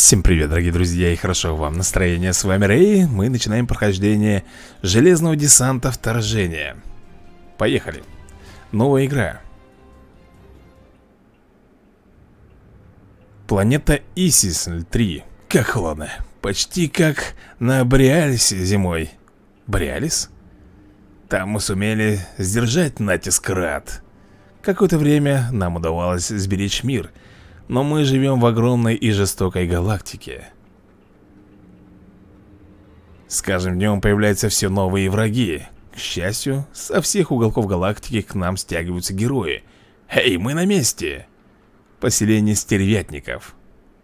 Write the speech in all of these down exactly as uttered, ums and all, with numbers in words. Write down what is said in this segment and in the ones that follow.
Всем привет, дорогие друзья, и хорошо вам настроение. С вами Рэй. Мы начинаем прохождение Железного десанта Вторжение. Поехали. Новая игра. Планета Исис три. Как холодно. Почти как на Бореалисе зимой. Бореалис? Там мы сумели сдержать натиск Рат. Какое-то время нам удавалось сберечь мир. Но мы живем в огромной и жестокой галактике. С каждым днем появляются все новые враги. К счастью, со всех уголков галактики к нам стягиваются герои. Эй, мы на месте! Поселение стервятников.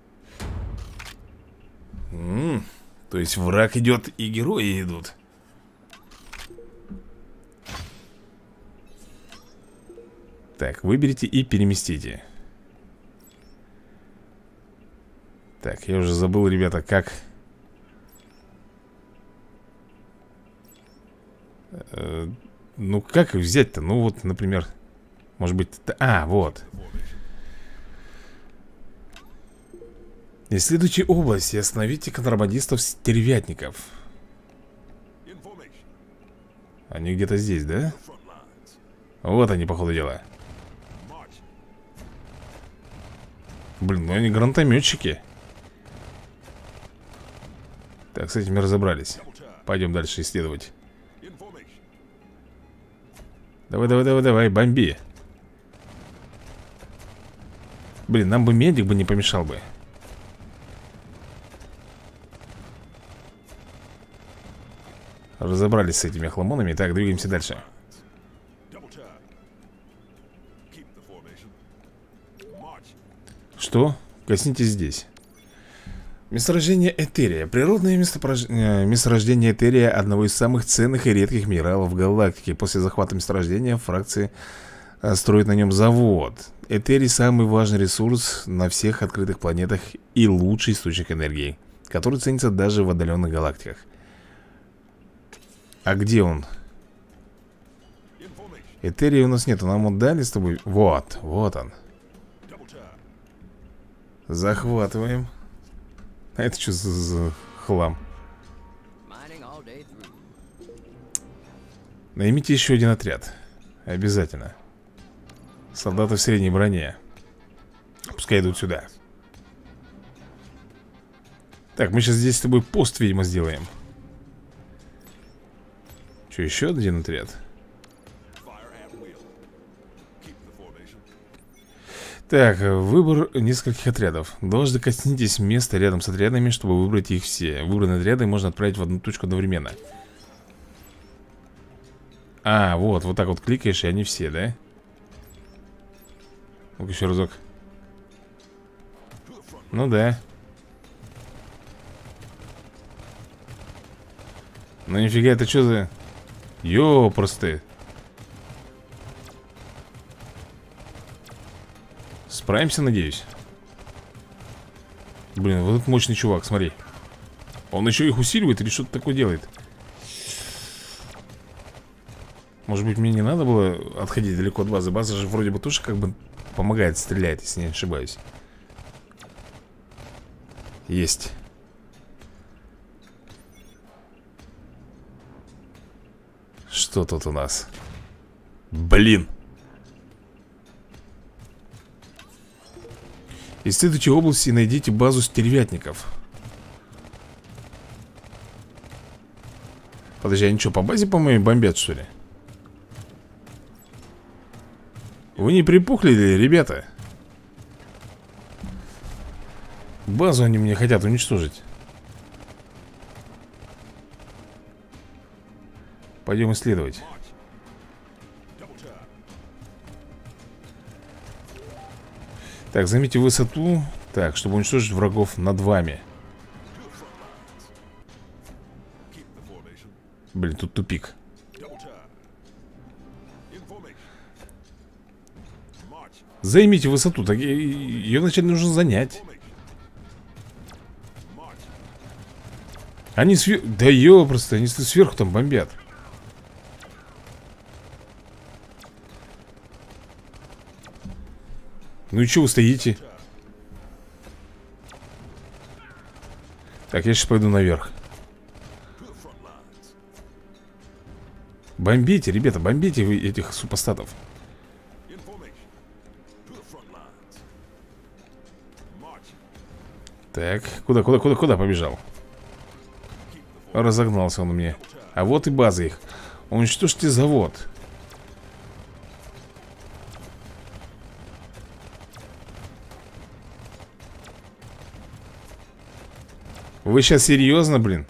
М-м, то есть враг идет и герои идут. Так, выберите и переместите. Так, я уже забыл, ребята, как... Э, ну, как их взять-то? Ну, вот, например... Может быть... А, вот. Исследуйте область и остановите контрабандистов-стервятников. Они где-то здесь, да? Вот они, походу дела. Блин, ну они гранатометчики. Так, с этими разобрались. Пойдем дальше исследовать. Давай, давай, давай, давай, бомби. Блин, нам бы медик бы не помешал бы. Разобрались с этими хламонами. Так, двигаемся дальше. Что? Коснитесь здесь. Месторождение Этерия. Природное местопрож... месторождение Этерия — одного из самых ценных и редких минералов в галактике. После захвата месторождения фракции строят на нем завод. Этерий — самый важный ресурс на всех открытых планетах и лучший источник энергии, который ценится даже в отдаленных галактиках. А где он? Этерия у нас нет, нам вот дали с тобой. Вот, вот он. Захватываем. А это что за, за хлам? Наймите еще один отряд. Обязательно. Солдаты в средней броне. Пускай идут сюда. Так, мы сейчас здесь с тобой пост, видимо, сделаем. Что, еще один отряд? Так, выбор нескольких отрядов. Должны коснитесь места рядом с отрядами, чтобы выбрать их все. Выбранные отряды можно отправить в одну точку одновременно. А, вот, вот так вот кликаешь, и они все, да? Ну-ка еще разок. Ну да. Ну нифига, это что за... Ёпрсты. Справимся, надеюсь. Блин, вот этот мощный чувак, смотри. Он еще их усиливает или что-то такое делает? Может быть, мне не надо было отходить далеко от базы. База же вроде бы тоже как бы помогает, стреляет, если не ошибаюсь. Есть. Что тут у нас? Блин. Исследуйте область и найдите базу стервятников. Подожди, они что, по базе, по-моему, бомбят, что ли? Вы не припухли ли, ребята? Базу они мне хотят уничтожить. Пойдем исследовать. Так, займите высоту. Так, чтобы уничтожить врагов над вами. Блин, тут тупик. Займите высоту. Так ее вначале нужно занять. Они сверху... Да ёпросто, они сверху там бомбят. Ну и что вы стоите? Так, я сейчас пойду наверх. Бомбите, ребята, бомбите вы этих супостатов. Так, куда, куда, куда, куда побежал? Разогнался он у меня. А вот и база их. Уничтожьте завод. Вы сейчас серьезно, блин?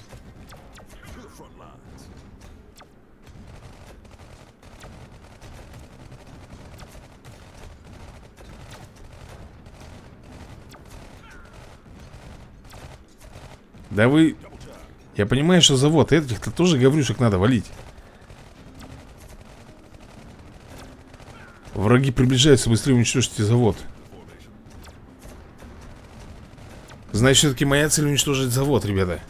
Да вы... Я понимаю, что завод этих-то тоже гаврюшек надо валить. Враги приближаются, быстрее уничтожьте завод. Значит, все-таки моя цель уничтожить завод, ребята.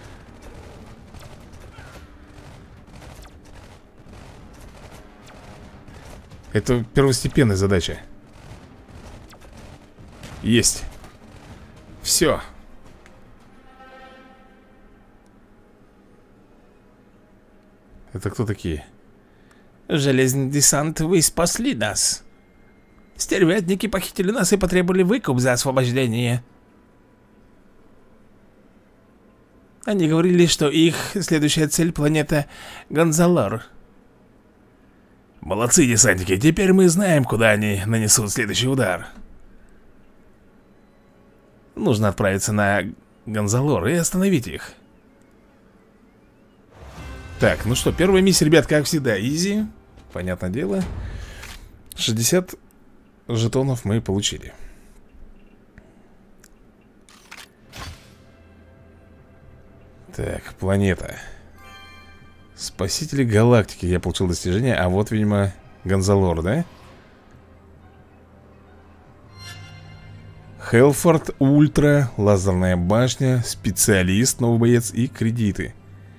Это первостепенная задача. Есть. Все. Это кто такие? Железный десант, вы спасли нас. Стервятники похитили нас и потребовали выкуп за освобождение. Они говорили, что их следующая цель — планета Гонзалор. Молодцы, десантники, теперь мы знаем, куда они нанесут следующий удар. Нужно отправиться на Гонзалор и остановить их. Так, ну что, первая миссия, ребят, как всегда, изи. Понятное дело. шестьдесят жетонов мы получили. Так, планета. Спасители галактики. Я получил достижение. А вот, видимо, Гонзалор, да? Хелфорд, Ультра, лазерная башня, специалист, новый боец и кредиты.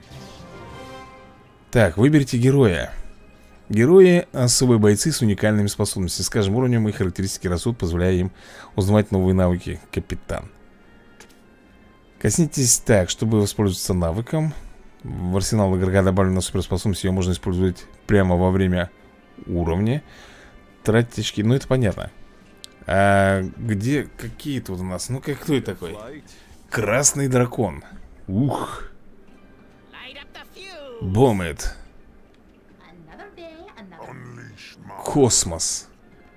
Так, выберите героя. Герои — особые бойцы с уникальными способностями. С каждым уровнем их характеристики растут, позволяя им узнавать новые навыки. Капитан. Коснитесь так, чтобы воспользоваться навыком. В арсенал игрока добавлена суперспособность. Ее можно использовать прямо во время уровня. Тратить очки, ну это понятно. А где, какие тут у нас? Ну-ка, кто это такой? Красный дракон. Ух. Бомет. Космос.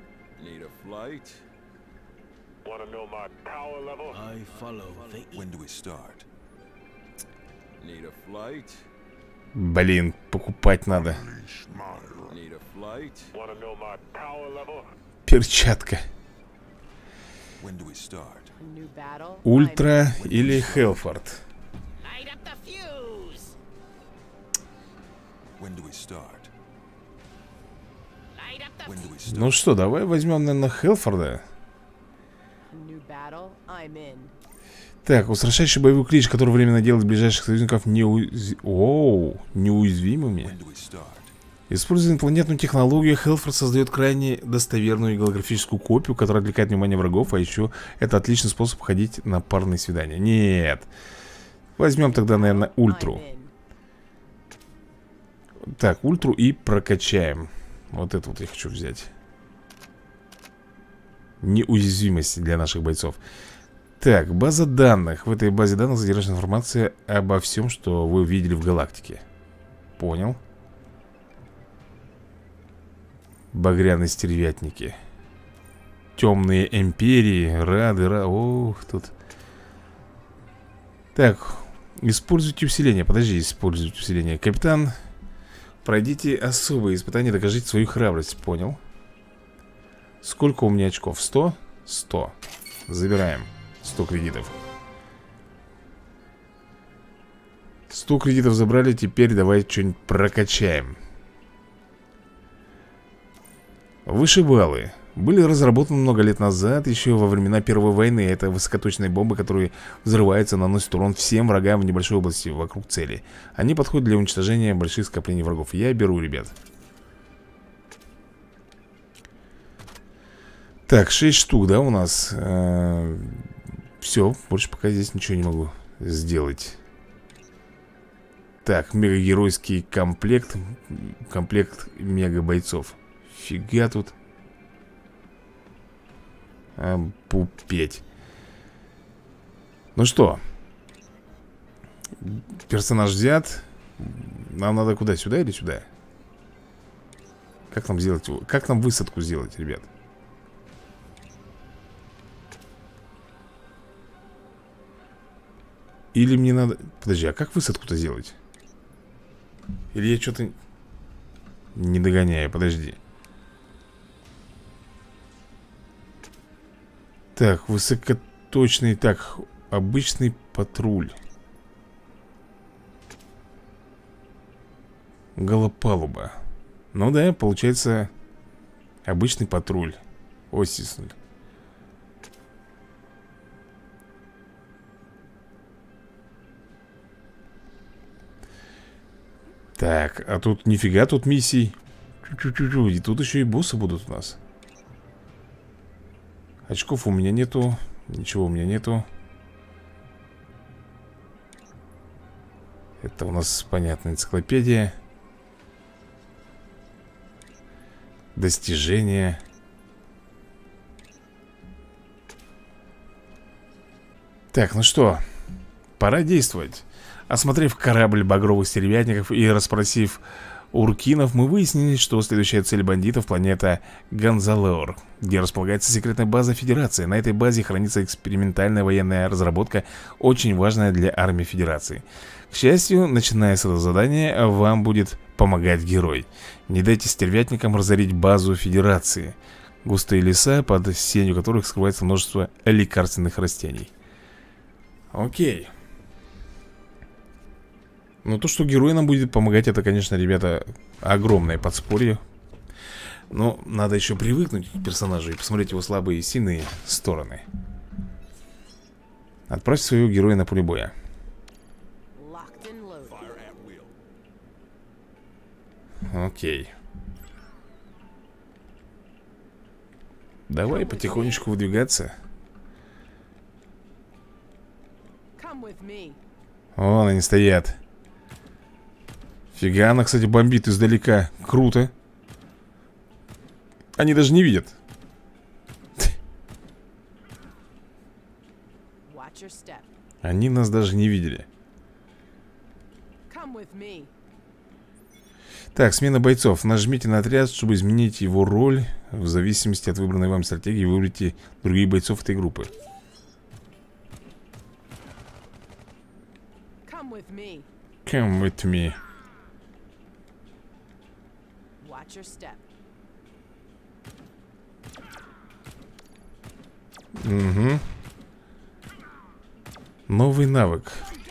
Блин, покупать надо. Перчатка. Ультра или Хелфорд? Ну что, давай возьмем, наверное, Хелфорда. Так, устрашающий боевой клич, который временно делает ближайших союзников неуз... Оу, неуязвимыми. Используя инопланетную технологию, Хелфорд создает крайне достоверную голографическую копию, которая отвлекает внимание врагов. А еще это отличный способ ходить на парные свидания. Нет. Возьмем тогда, наверное, Ультру. Так, Ультру и прокачаем. Вот это вот я хочу взять. Неуязвимость для наших бойцов. Так, база данных. В этой базе данных содержится информация обо всем, что вы видели в галактике. Понял. Багряные стервятники. Темные империи. Рады, рады. Ох, тут. Так, используйте усиление. Подожди, используйте усиление. Капитан, пройдите особые испытания, докажите свою храбрость. Понял. Сколько у меня очков? сто? сто. Забираем. сто кредитов. сто кредитов забрали. Теперь давай что-нибудь прокачаем. Вышибалы были разработаны много лет назад, еще во времена Первой войны. Это высокоточные бомбы, которые взрываются, наносят урон всем врагам в небольшой области вокруг цели. Они подходят для уничтожения больших скоплений врагов. Я беру, ребят. Так, шесть штук, да, у нас. Все, больше пока здесь ничего не могу сделать. Так, мегагеройский комплект. Комплект мега бойцов. Фига тут. Опупеть. Ну что, персонаж взят. Нам надо куда? Сюда или сюда? Как нам сделать его? Как нам высадку сделать, ребят? Или мне надо... Подожди, а как высадку-то сделать? Или я что-то не догоняю, подожди. Так, высокоточный. Так, обычный патруль. Голопалуба. Ну да, получается обычный патруль. Осис. Так, а тут нифига тут миссий. Чу-чу-чу-чу. И тут еще и боссы будут у нас. Очков у меня нету. Ничего у меня нету. Это у нас, понятно, энциклопедия. Достижения. Так, ну что, пора действовать. Осмотрев корабль багровых стервятников и расспросив уркинов, мы выяснили, что следующая цель бандитов — планета Гонзалор, где располагается секретная база Федерации. На этой базе хранится экспериментальная военная разработка, очень важная для армии Федерации. К счастью, начиная с этого задания, вам будет помогать герой. Не дайте стервятникам разорить базу Федерации. Густые леса, под сенью которых скрывается множество лекарственных растений. Окей. Ну, то, что герой нам будет помогать, это, конечно, ребята, огромное подспорье. Но надо еще привыкнуть к персонажу и посмотреть его слабые и сильные стороны. Отправь своего героя на поле боя. Окей. Давай потихонечку выдвигаться. Вон они стоят. Фига, она, кстати, бомбит издалека. Круто. Они даже не видят. Они нас даже не видели. Так, смена бойцов. Нажмите на отряд, чтобы изменить его роль. В зависимости от выбранной вам стратегии выберите других бойцов этой группы. Come with me. Угу. Новый навык.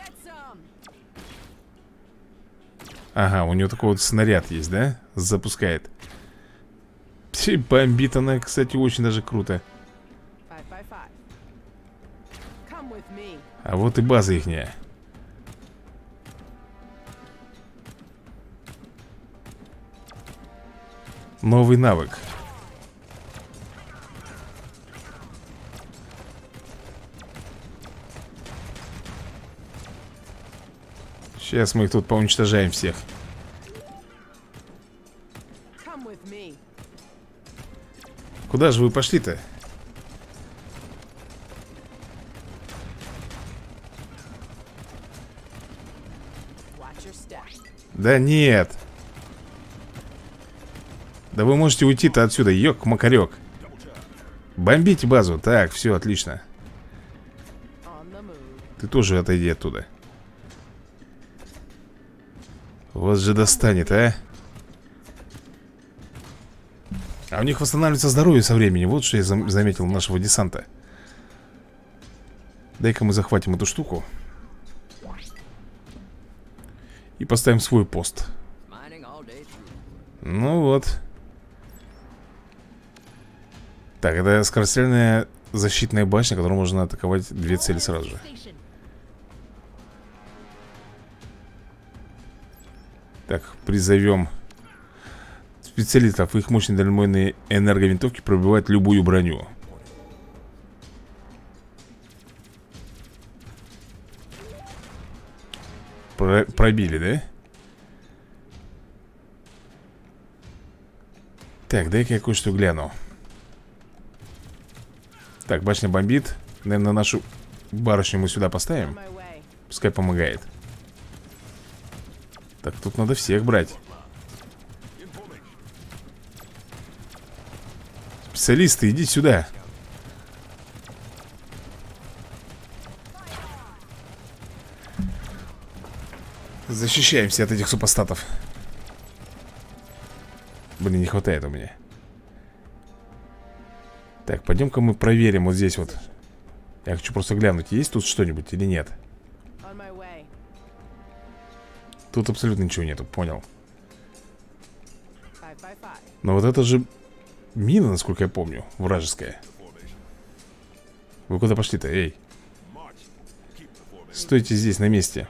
Ага, у него такой вот снаряд есть, да? Запускает. Пси, бомбит она, кстати, очень даже круто. А вот и база ихняя. Новый навык. Сейчас мы их тут поуничтожаем всех. Куда же вы пошли-то? Да нет. Да вы можете уйти-то отсюда, ёк-макарёк. Бомбите базу. Так, все, отлично. Ты тоже отойди оттуда. Вас же достанет, а? А у них восстанавливается здоровье со временем. Вот что я зам заметил у нашего десанта. Дай-ка мы захватим эту штуку и поставим свой пост. Ну вот. Так, это скорострельная защитная башня, которую можно атаковать две цели сразу же. Так, призовем специалистов. Их мощные дальнобойные энерговинтовки пробивают любую броню. про пробили, да? Так, дай-ка я кое-что гляну. Так, башня бомбит. Наверное, нашу барышню мы сюда поставим. Пускай помогает. Так, тут надо всех брать. Специалисты, идите сюда. Защищаемся от этих супостатов. Блин, не хватает у меня. Так, пойдем-ка мы проверим вот здесь вот. Я хочу просто глянуть, есть тут что-нибудь или нет. Тут абсолютно ничего нету, понял. Но вот это же мина, насколько я помню, вражеская. Вы куда пошли-то, эй? Стойте здесь на месте.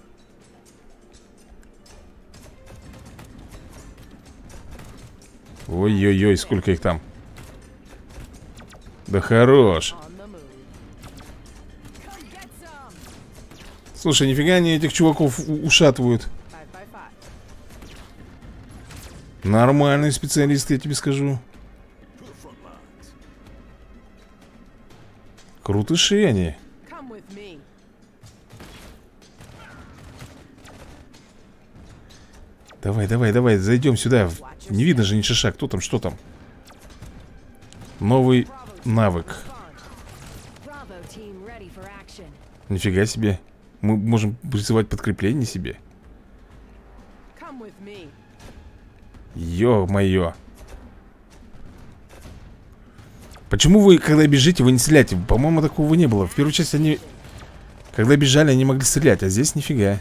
Ой-ой-ой, сколько их там. Да хорош. Слушай, нифига они этих чуваков ушатывают. Нормальные специалисты, я тебе скажу. Крутыши они. Давай, давай, давай, зайдем сюда. Не видно же ни шиша. Кто там, что там? Новый навык. Нифига себе. Мы можем призывать подкрепление себе. Ё-моё. Почему вы, когда бежите, вы не стреляете? По-моему, такого не было. В первую часть они, когда бежали, они могли стрелять. А здесь нифига.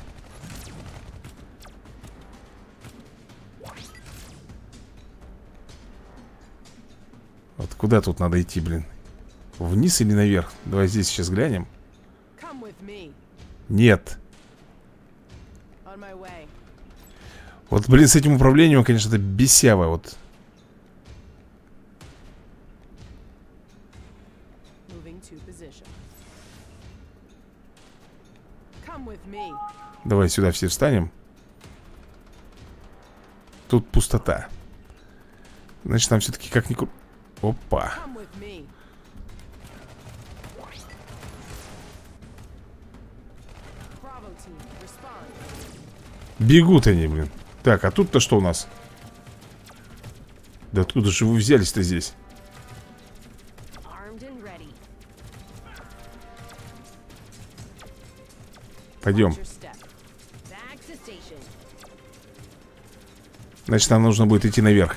Вот куда тут надо идти, блин? Вниз или наверх? Давай здесь сейчас глянем. Нет. Вот, блин, с этим управлением, конечно, это бесяво. Вот. Давай сюда все встанем. Тут пустота. Значит, нам все-таки как ни... Опа. Бегут они, блин. Так, а тут-то что у нас? Да откуда же вы взялись-то здесь? Пойдем. Значит, нам нужно будет идти наверх.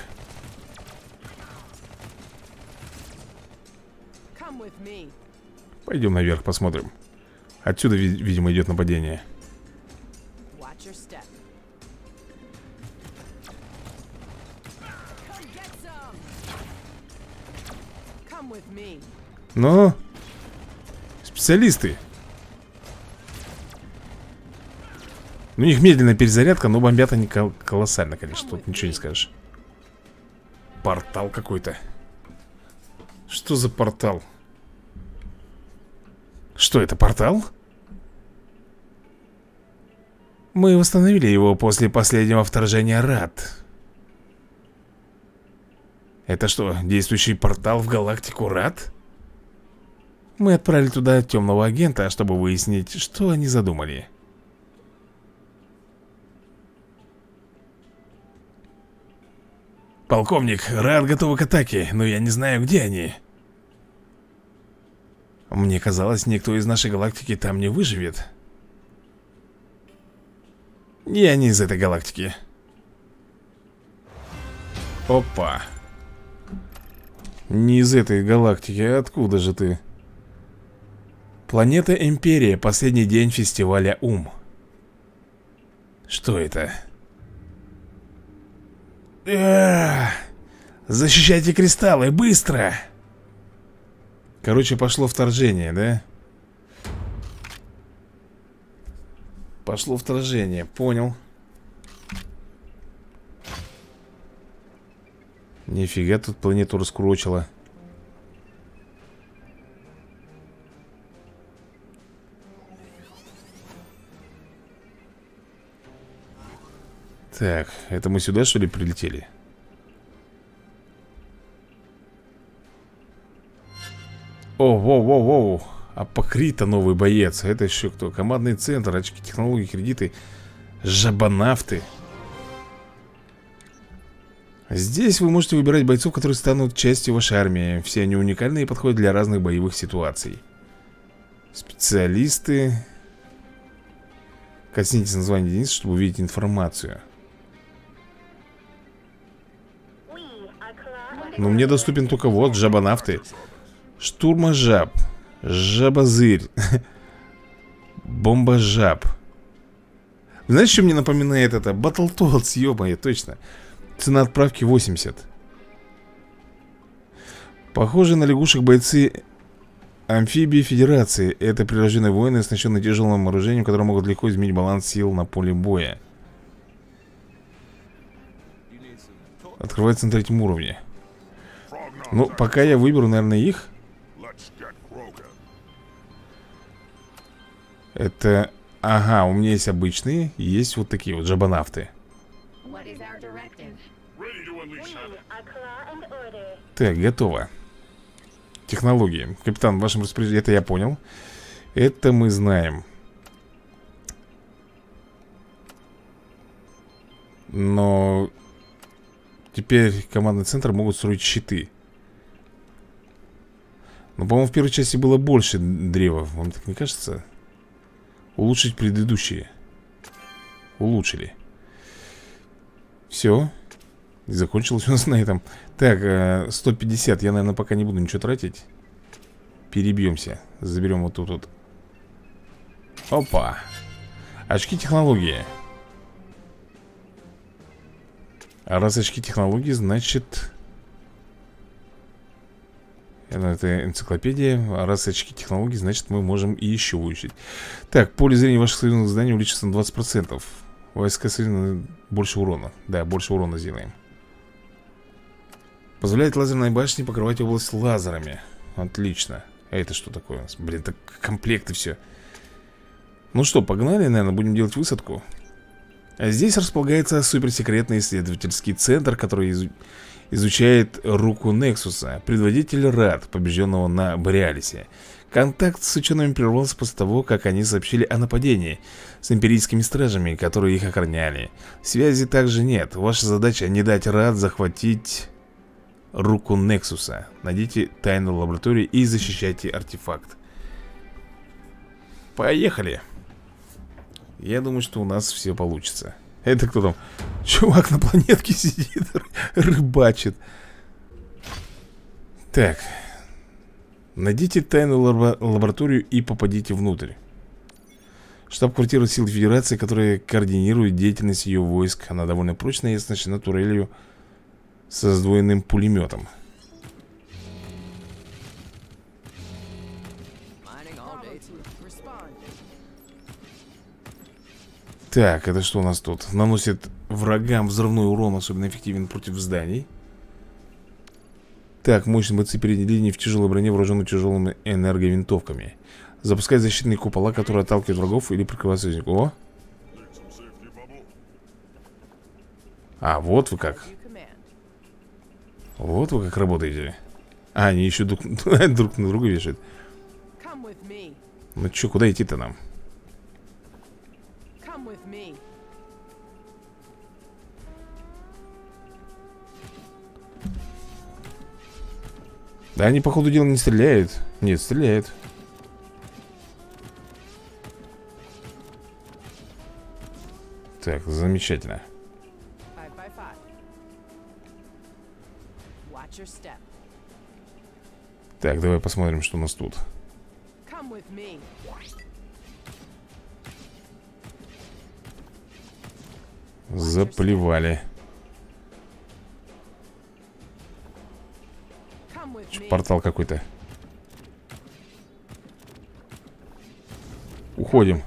Пойдем наверх, посмотрим. Отсюда, видимо, идет нападение. Но специалисты. Ну, у них медленная перезарядка, но бомбят они кол колоссально, конечно. Тут ничего не скажешь. Портал какой-то. Что за портал? Что это, портал? Мы восстановили его после последнего вторжения Рат. Это что, действующий портал в галактику Рат? Мы отправили туда темного агента, чтобы выяснить, что они задумали. Полковник, Рат готовы к атаке, но я не знаю, где они. Мне казалось, никто из нашей галактики там не выживет. Я не из этой галактики. Опа. Не из этой галактики, а откуда же ты? Планета Империя, последний день фестиваля Ум. Что это? Эх, защищайте кристаллы, быстро! Короче, пошло вторжение, да? Пошло вторжение, понял. Нифига, тут планету раскурочило. Так, это мы сюда, что ли, прилетели? О, воу, воу, воу. Апокрита новый боец. Это еще кто? Командный центр, очки технологий, кредиты. Жабонавты. Здесь вы можете выбирать бойцов, которые станут частью вашей армии. Все они уникальны и подходят для разных боевых ситуаций. Специалисты. Коснитесь названия единиц, чтобы увидеть информацию. Но мне доступен только вот жабонавты. Штурможаб. Жабозырь. Бомбожаб. Знаешь, что мне напоминает это? Battletoads, ё-моё, точно. Цена отправки восемьдесят. Похожие на лягушек бойцы амфибии Федерации. Это прирожденные воины, оснащенные тяжелым вооружением, которые могут легко изменить баланс сил на поле боя. Открывается на третьем уровне. Ну, пока я выберу, наверное, их. Это... Ага, у меня есть обычные, есть вот такие вот жабонавты. Так, готово. Технологии. Капитан, в вашем распоряжении. Это я понял. Это мы знаем. Но теперь командный центр могут строить щиты. Но, по-моему, в первой части было больше древа. Вам так не кажется? Улучшить предыдущие. Улучшили. Все. Закончилось у нас на этом. Так, сто пятьдесят. Я, наверное, пока не буду ничего тратить. Перебьемся. Заберем вот тут вот. Опа. Очки технологии. А раз очки технологии, значит... Это энциклопедия. А раз очки технологий, значит мы можем и еще улучшить. Так, поле зрения ваших союзных зданий увеличится на двадцать процентов. Войска союзные больше урона. Да, больше урона сделаем. Позволяет лазерной башне покрывать область лазерами. Отлично. А это что такое у нас? Блин, так комплекты все. Ну что, погнали, наверное, будем делать высадку. А здесь располагается суперсекретный исследовательский центр, который изу... изучает руку Нексуса. Предводитель Рад, побежденного на Бореалисе. Контакт с учеными прервался после того, как они сообщили о нападении с империйскими стражами, которые их охраняли. Связи также нет. Ваша задача не дать Рад захватить руку Нексуса. Найдите тайную лабораторию и защищайте артефакт. Поехали. Я думаю, что у нас все получится. Это кто там? Чувак на планетке сидит, рыбачит. Так. Найдите тайную лабо лабораторию и попадите внутрь. Штаб-квартира сил Федерации, которая координирует деятельность ее войск. Она довольно прочная и оснащена турелью со сдвоенным пулеметом. Так, это что у нас тут? Наносит врагам взрывной урон, особенно эффективен против зданий. Так, мощные бойцы передней линии в тяжелой броне, вооружены тяжелыми энерговинтовками. Запускает защитные купола, которые отталкивают врагов или прикрывают союзников. О! А, вот вы как. Вот вы как работаете. А, они еще друг, друг на друга вешают. Ну че, куда идти-то нам? Да они, по ходу дела, не стреляют. Нет, стреляют. Так, замечательно. Так, давай посмотрим, что у нас тут. Заплевали. Портал какой-то. Уходим.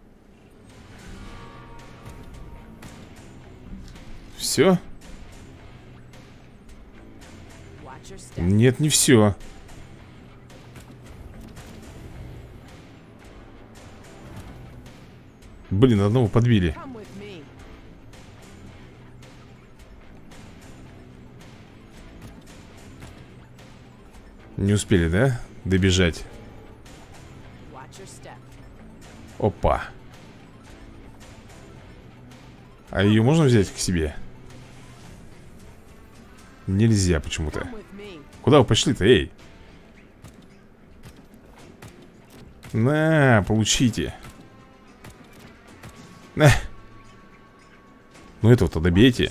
Все? Нет, не все. Блин, одного подбили. Не успели, да? Добежать. Опа. А ее можно взять к себе? Нельзя почему-то. Куда вы пошли-то, эй? На, получите. На. Ну этого-то добейте.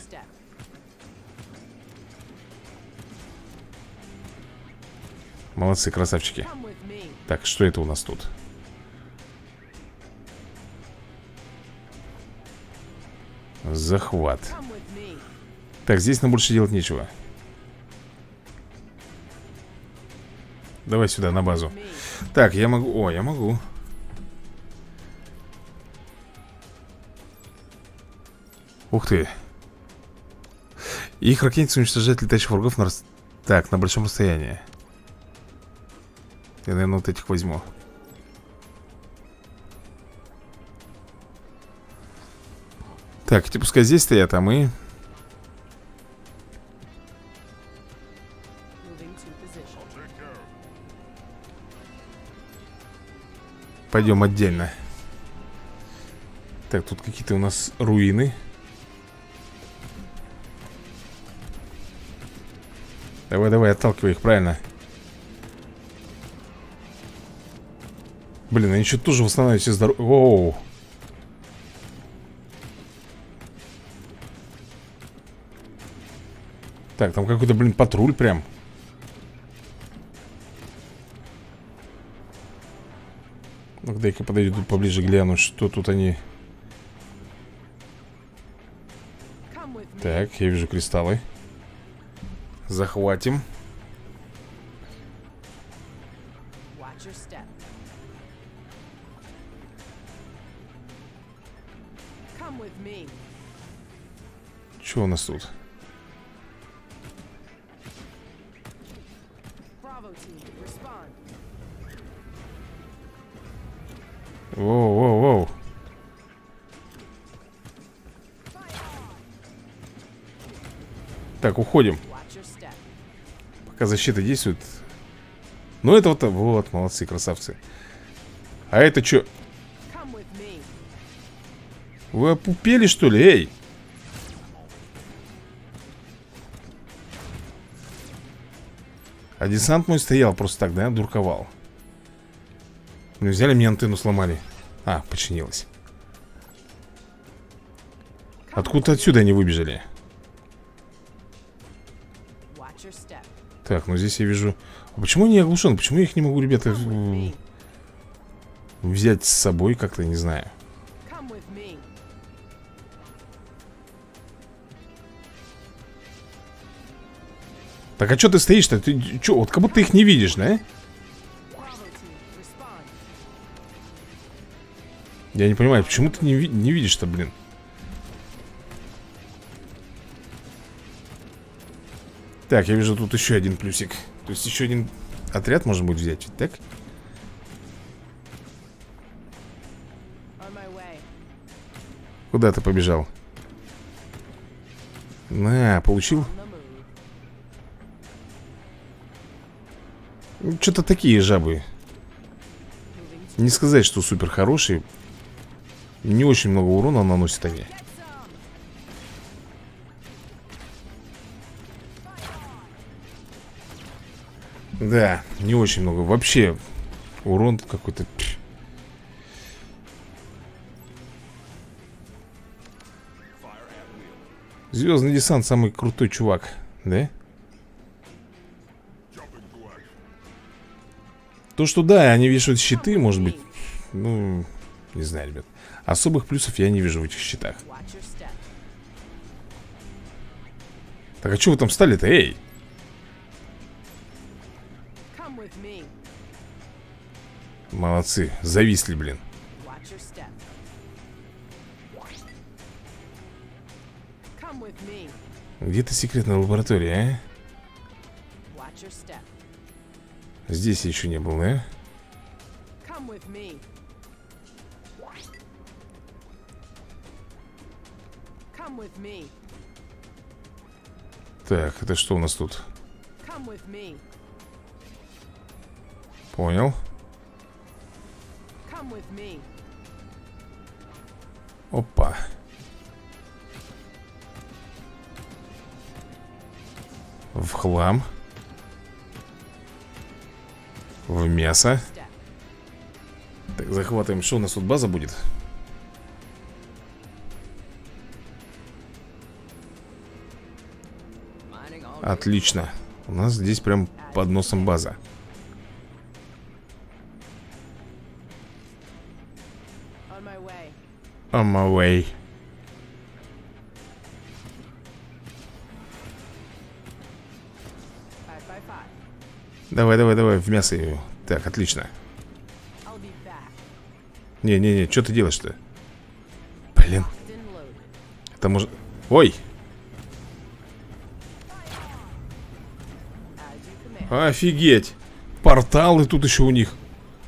Молодцы, красавчики. Так, что это у нас тут? Захват. Так, здесь нам больше делать нечего. Давай сюда, на базу. Так, я могу... О, я могу. Ух ты. Их ракетница уничтожает летающих врагов на... Рас... Так, на большом расстоянии. Я, наверное, вот этих возьму. Так, эти пускай здесь стоят, а мы... Пойдем отдельно. Так, тут какие-то у нас руины. Давай, давай, отталкивай их, правильно. Блин, они что-то тоже восстанавливают все здоровье. Оу. Так, там какой-то, блин, патруль прям. Ну, дай-ка подойду поближе, гляну, что тут они. Так, я вижу кристаллы. Захватим. Что у нас тут? Воу-воу-воу. Так, уходим. Пока защита действует. Ну это вот, вот, молодцы, красавцы. А это что? Вы опупели, что ли, эй? А десант мой стоял просто так, да, дурковал. Ну, взяли, мне антенну сломали. А, починилась. Откуда отсюда они выбежали? Так, ну здесь я вижу... А почему они оглушены? Почему я их не могу, ребята, взять с собой, как-то, не знаю. Так, а что ты стоишь-то? Ты что, вот как будто ты их не видишь, да? Я не понимаю, почему ты не, ви не видишь-то, блин? Так, я вижу тут еще один плюсик. То есть еще один отряд можно будет взять, так? Куда ты побежал? На, получил? Ну, что-то такие жабы. Не сказать, что супер хорошие. Не очень много урона наносят они. Да, не очень много. Вообще, урон какой-то. Звездный десант самый крутой чувак, да? То, что да, они вешают щиты, может быть. Ну, не знаю, ребят. Особых плюсов я не вижу в этих щитах. Так, а что вы там стали-то, эй? Молодцы, зависли, блин. Где-то секретная лаборатория, а? Здесь я еще не был, да? Так, это что у нас тут? Понял. Опа. В хлам. В мясо. Так, захватываем. Что у нас тут, база будет? Отлично. У нас здесь прям под носом база. On my way. Давай, давай, давай, в мясо ее. Так, отлично. Не-не-не, что ты делаешь-то? Блин. Это может... Ой! Офигеть! Порталы тут еще у них.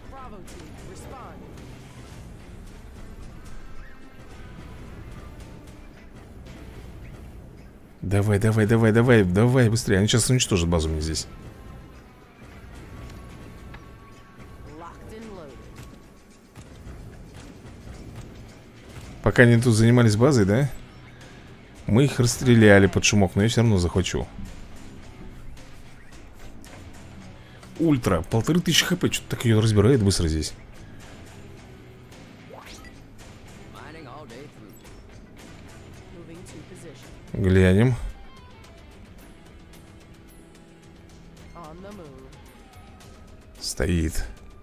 Давай, давай, давай, давай, давай, быстрее. Они сейчас уничтожат базу мне здесь. Пока они тут занимались базой, да? Мы их расстреляли под шумок, но я все равно захвачу. Ультра, полторы тысячи хп. Что-то так ее разбирает быстро здесь. Глянем. Стоит.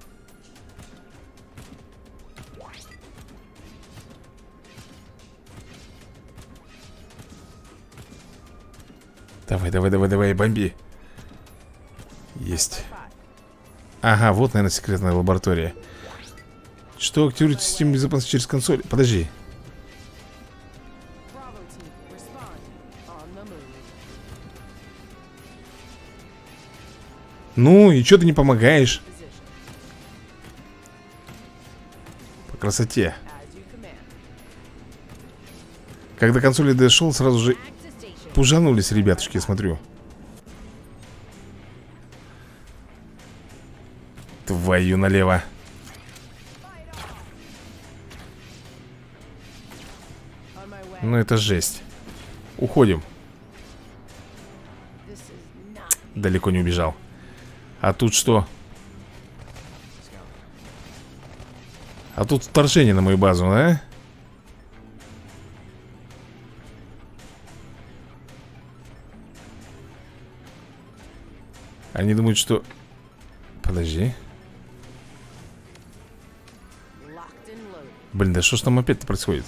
Давай, давай, давай, давай, бомби. Есть. Ага, вот, наверное, секретная лаборатория. Что активирует систему безопасности через консоль? Подожди. Ну, и что ты не помогаешь? По красоте. Когда консоли дошел, сразу же пужанулись ребятушки, я смотрю. Твою налево. Ну это жесть. Уходим. Далеко не убежал. А тут что? А тут вторжение на мою базу, да? Они думают, что... Подожди. Блин, да что ж там опять-то происходит?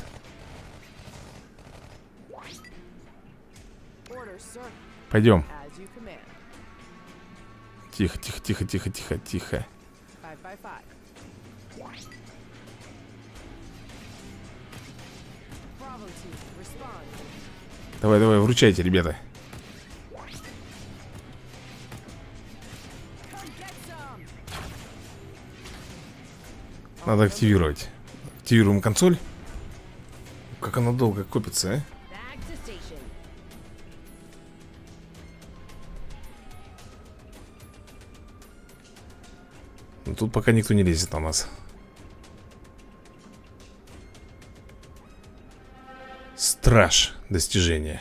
Пойдем. Тихо, тихо, тихо, тихо, тихо, тихо. Давай, давай, вручайте, ребята. Надо активировать. Активируем консоль. Как она долго копится, а? Но тут пока никто не лезет на нас. Страж. Достижение.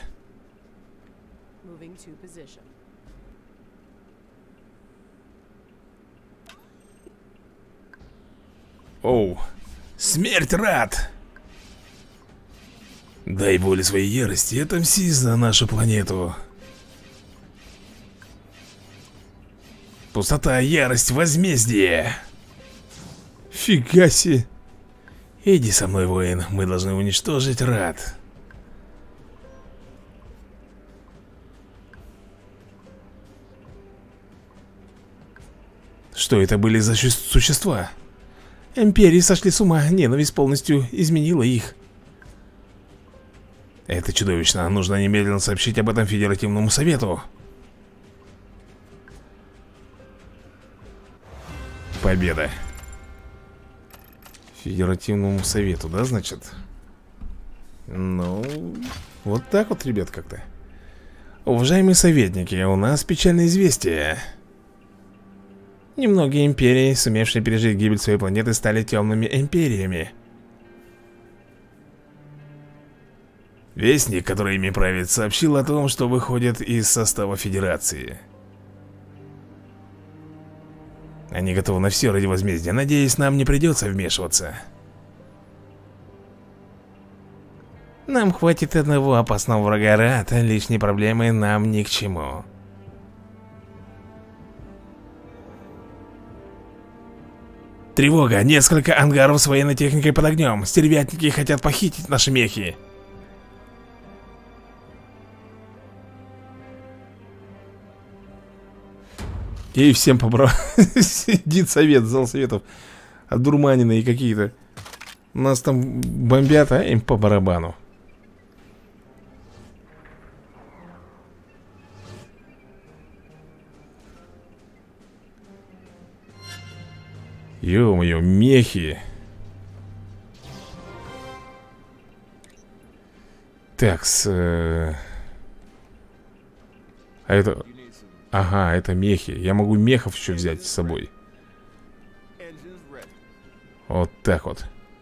Оу. Смерть, рад! Дай воле своей ярости, отомсти за нашу планету. Пустота, ярость, возмездие. Фига себе. Иди со мной, воин, мы должны уничтожить рад. Что это были за существа? Империи сошли с ума, ненависть полностью изменила их. Это чудовищно, нужно немедленно сообщить об этом Федеративному Совету. Победа. Федеративному Совету, да, значит? Ну, вот так вот, ребят, как-то. Уважаемые советники, у нас печальное известие. Немногие империи, сумевшие пережить гибель своей планеты, стали темными империями. Вестник, который ими правит, сообщил о том, что выходит из состава Федерации. Они готовы на все ради возмездия. Надеюсь, нам не придется вмешиваться. Нам хватит одного опасного врага Рат, лишние проблемы нам ни к чему. Тревога! Несколько ангаров с военной техникой под огнем. Стервятники хотят похитить наши мехи. И всем побрал. Сидит совет, зал советов. Одурманенные какие-то. Нас там бомбят, а им по барабану. Ё-моё, мехи. Так, с... Э... А это... Ага, это мехи. Я могу мехов еще взять с собой. Вот так вот.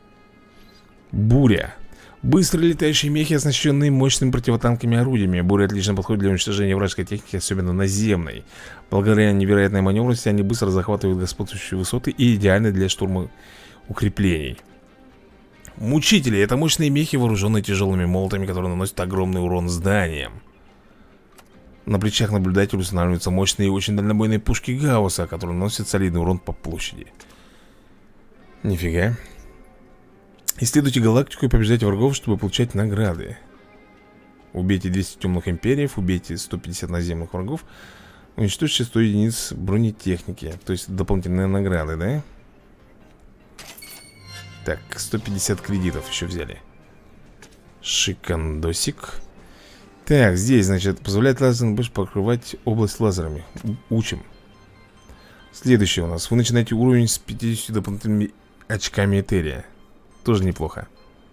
Буря. Быстрые летающие мехи, оснащенные мощными противотанковыми орудиями. Буря отлично подходит для уничтожения вражеской техники, особенно наземной. Благодаря невероятной маневренности они быстро захватывают господствующие высоты и идеальны для штурма укреплений. Мучители — это мощные мехи, вооруженные тяжелыми молотами, которые наносят огромный урон зданиям. На плечах наблюдателя устанавливаются мощные и очень дальнобойные пушки Гаусса, которые наносят солидный урон по площади. Нифига. Исследуйте галактику и побеждайте врагов, чтобы получать награды. Убейте двести темных империев, убейте сто пятьдесят наземных врагов, уничтожьте сто единиц бронетехники. То есть дополнительные награды, да? Так, сто пятьдесят кредитов еще взяли. Шикандосик. Так, здесь, значит, позволяет лазерный больше покрывать область лазерами. У Учим. Следующее у нас. Вы начинаете уровень с пятьюдесятью дополнительными очками Этерия. Тоже неплохо.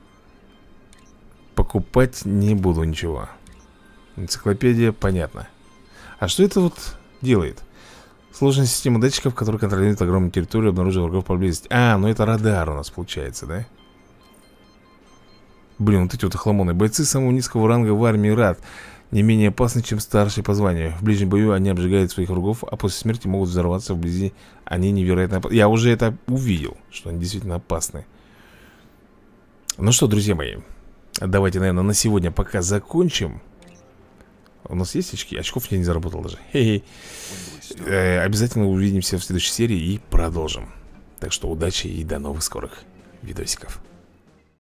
Покупать не буду ничего. Энциклопедия, понятно. А что это вот делает? Сложная система датчиков, которая контролирует огромную территорию, обнаруживая врагов поблизости. А, ну это радар у нас получается, да? Блин, вот эти вот охламоны. Бойцы самого низкого ранга в армии Рат не менее опасны, чем старшие по званию. В ближнем бою они обжигают своих врагов, а после смерти могут взорваться вблизи. Они невероятно опасны. Я уже это увидел, что они действительно опасны. Ну что, друзья мои, давайте, наверное, на сегодня пока закончим. У нас есть очки? Очков я не заработал даже. Хе-хе. Э, Обязательно увидимся в следующей серии и продолжим. Так что удачи и до новых скорых видосиков.